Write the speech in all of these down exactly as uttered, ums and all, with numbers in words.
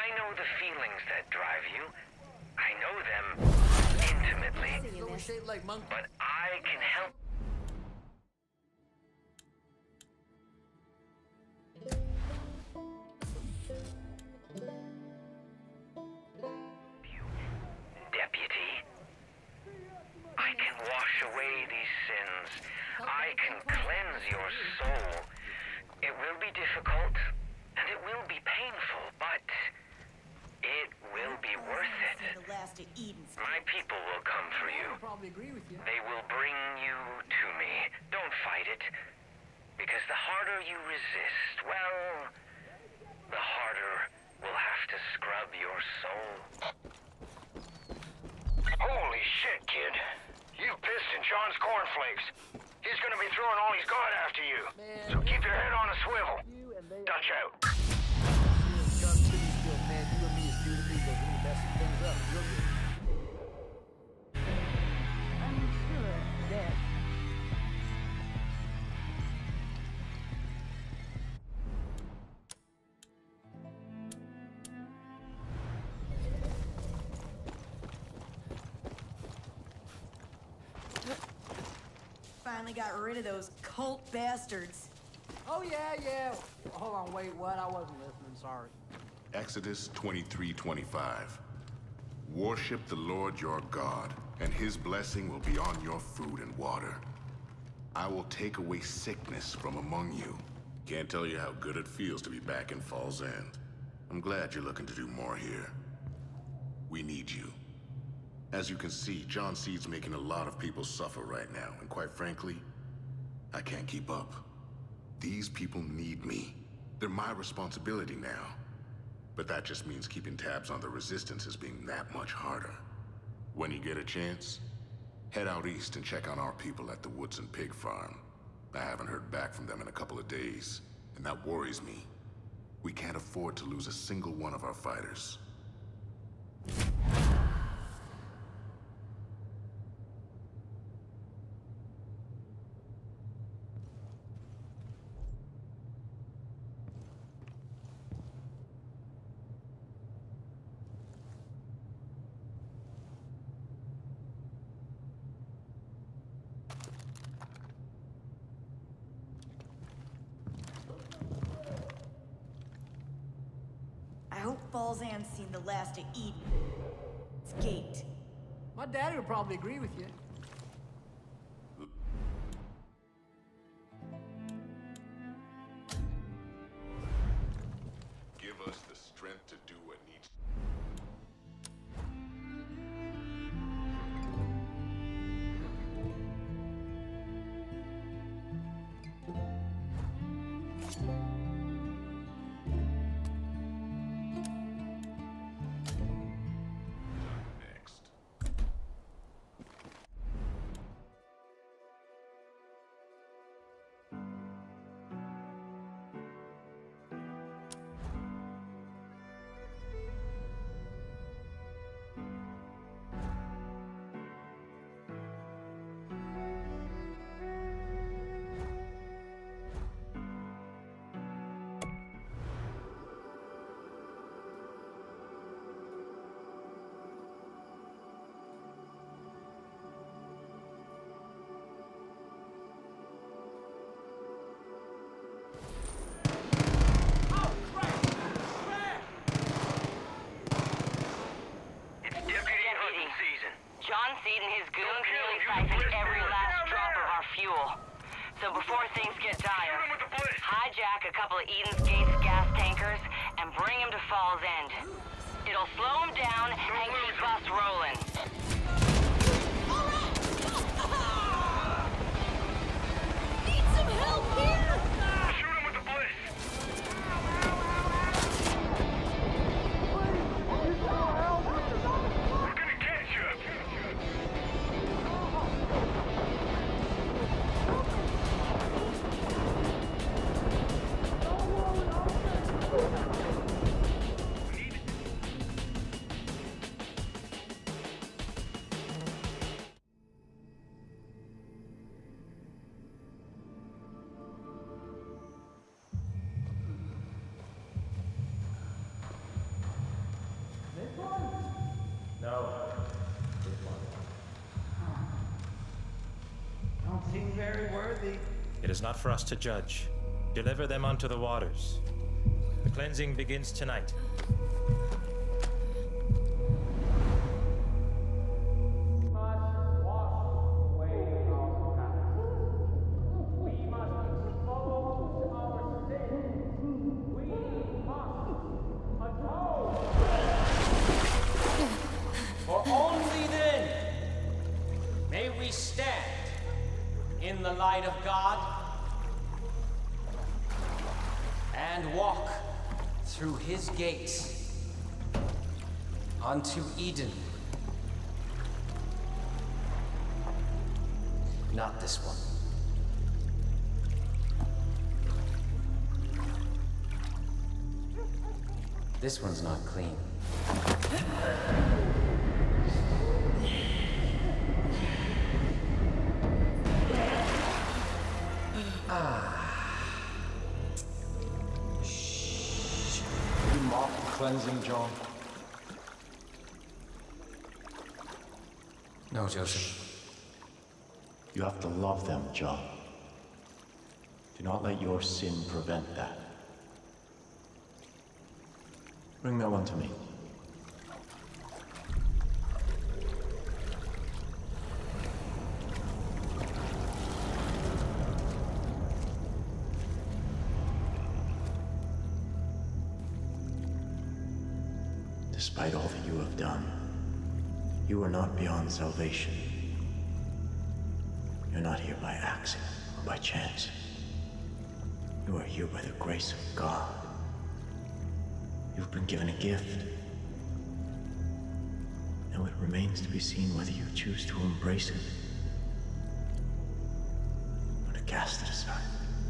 I know the feelings that drive you. I know them intimately. So shaped like monkey. But I can help. Deputy, I can wash away these sins. I can cleanse your soul. It will be difficult, and it will be painful, but it will be worth it. My people will come for you. I probably agree with you. They will bring you to me. Don't fight it. Because the harder you resist, well, the harder we'll have to scrub your soul. Holy shit, kid. You pissed in John's cornflakes. He's gonna be throwing all he's got after you. Man, So keep your head on a swivel. You and they Dutch out. Gun City still, man. You and me is two degrees of really messing things up. Real good. I'm sure that. Finally got rid of those cult bastards. Oh, yeah, yeah. Hold on, wait, what? I wasn't listening, sorry. Exodus twenty-three twenty-five. Worship the Lord your God, and his blessing will be on your food and water. I will take away sickness from among you. Can't tell you how good it feels to be back in Falls End. I'm glad you're looking to do more here. We need you. As you can see, John Seed's making a lot of people suffer right now, and quite frankly, I can't keep up. These people need me. They're my responsibility now. But that just means keeping tabs on the resistance is being that much harder. When you get a chance, head out east and check on our people at the Woods and Pig Farm. I haven't heard back from them in a couple of days, and that worries me. We can't afford to lose a single one of our fighters. I hope Falls End's seen the last of Eden. It's Gate. My daddy would probably agree with you. Give us the strength to do what needs. Next. It's deputy hunting season. John Seed and his goons kill nearly him, you siphoned blister. every Get last down drop there. of our fuel. So before things get Shoot dire, him with the bliss. hijack a couple of Eden's Gates gas tankers and bring him to Falls End. It'll slow him down and keep us rolling. Need some help here! Shoot him with the bliss. We're gonna catch you. We need It is not for us to judge. Deliver them unto the waters. The cleansing begins tonight. For only then may we stand in the light of God and walk through his gates unto Eden. Not this one. This one's not clean. Ah. Shh. You mock the cleansing, John? No, Joseph. You have to love them, John. Do not let your sin prevent that. Bring that one to me. Despite all that you have done, you are not beyond salvation. You're not here by accident or by chance. You are here by the grace of God. You've been given a gift. Now it remains to be seen whether you choose to embrace it or to cast it aside.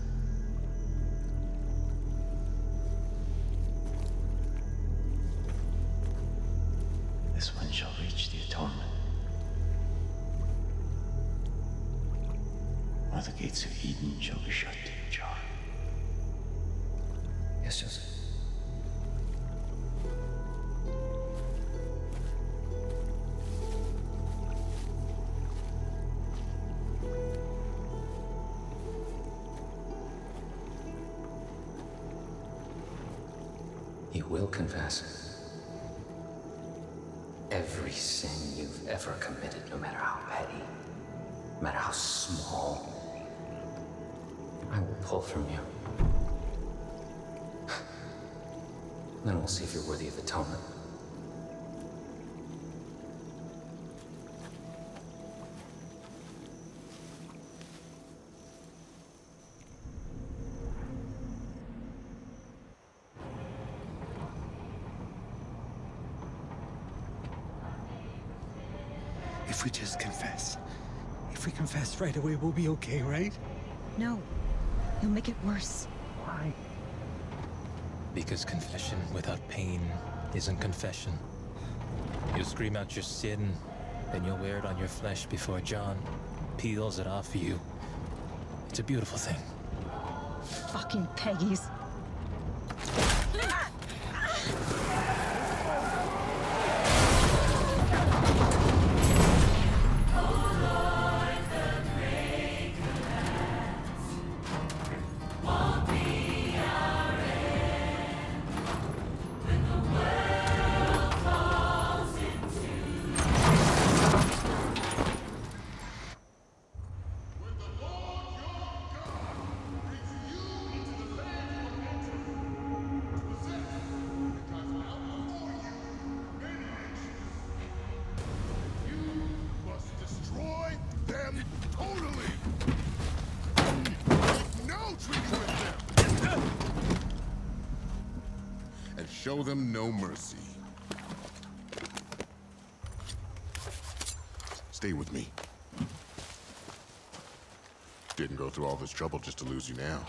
This one shall reach the atonement. Or the gates of Eden shall be shut to you, John. Yes, Joseph. You will confess every sin you've ever committed, no matter how petty, no matter how small. I will pull from you. Then we'll see if you're worthy of atonement. If we just confess. If we confess right away, we'll be okay, right? No. You'll make it worse. Why? Because confession without pain isn't confession. You scream out your sin, then you'll wear it on your flesh before John peels it off you. It's a beautiful thing. Fucking Peggies. Show them no mercy. Stay with me. Didn't go through all this trouble just to lose you now.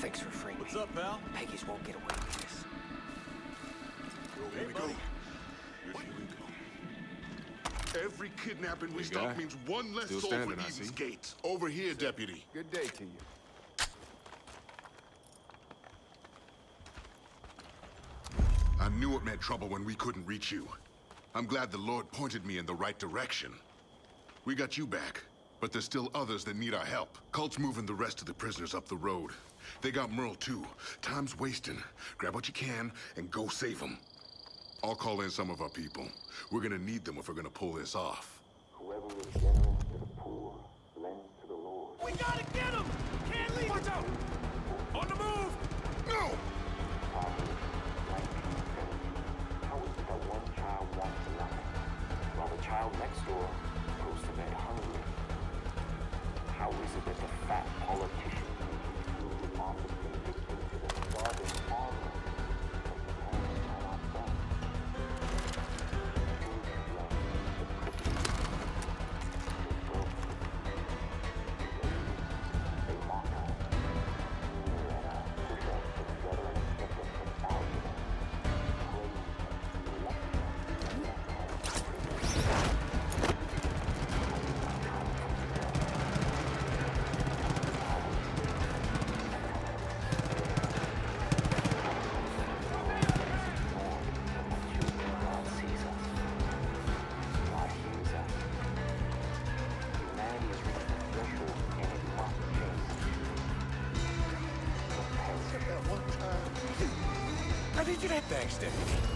fix for free. What's up, pal? Peggy's won't get away with this. Here we go. Here we go. Every kidnapping we stop means one less soul for Eden's Gate. Over here, Deputy. Good day to you. I knew it meant trouble when we couldn't reach you. I'm glad the Lord pointed me in the right direction. We got you back, but there's still others that need our help. Cult's moving the rest of the prisoners up the road. They got Merle too. Time's wasting. Grab what you can and go save them. I'll call in some of our people. We're gonna need them if we're gonna pull this off. Whoever is generous to the poor, lends to the Lord. We gotta get him! Can't leave! Watch out! On the move! No! How is it that one child wants nothing, while the child next door goes to bed hungry? How is it that the fat politician who offers the victim to the starving farmer How did you get that backstage?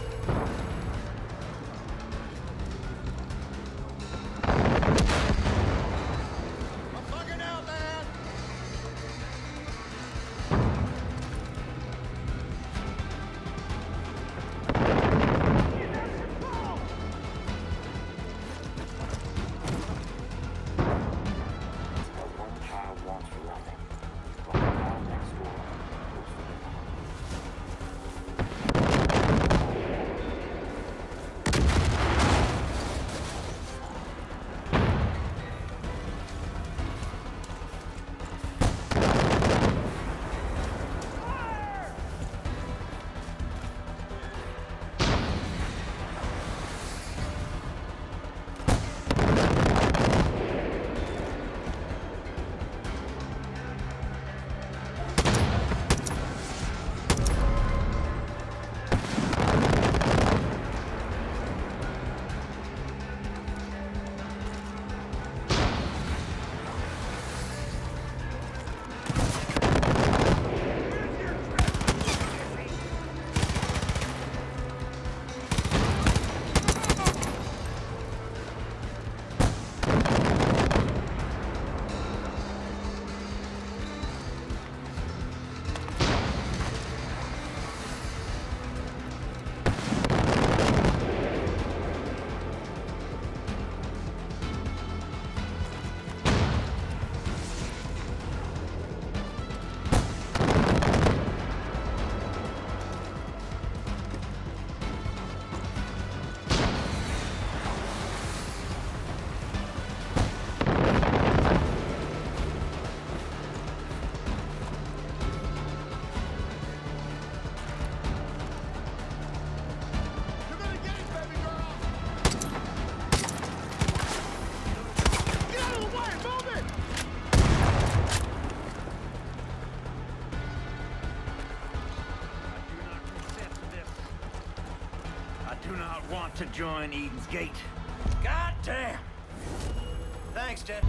I'm bugging out, man! one child wants for nothing, while the child next door goes to bed To join Eden's Gate. God damn! Thanks, Ted.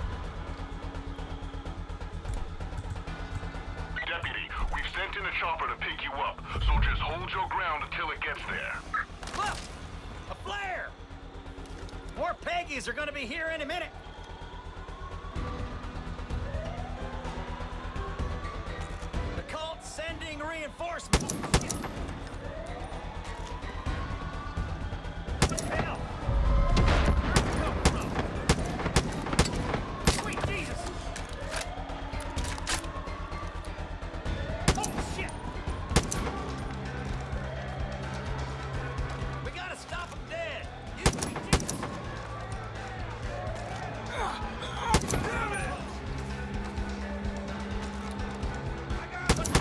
Deputy, we've sent in a chopper to pick you up, so just hold your ground until it gets there. Look! A flare! More Peggies are gonna be here any minute. The cult's sending reinforcements. Damn it!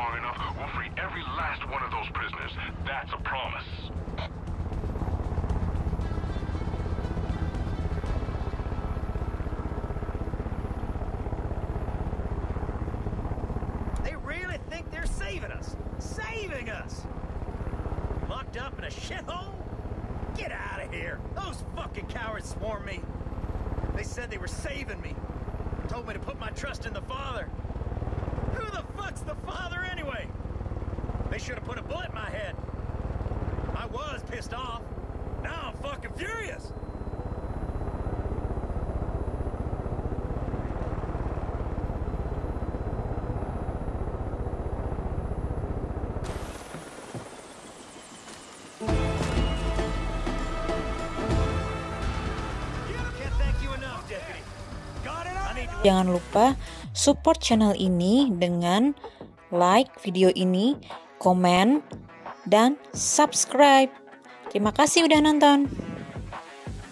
long enough, we'll free every last one of those prisoners. That's a promise. They really think they're saving us. Saving us! Locked up in a shithole? Get out of here! Those fucking cowards swarmed me. They said they were saving me. Told me to put my trust in the Father. Who the fuck's the Father anyway? They should have put a bullet in my head. I was pissed off. Now I'm fucking furious. Jangan lupa support channel ini dengan like video ini, komen, dan subscribe. Terima kasih udah nonton.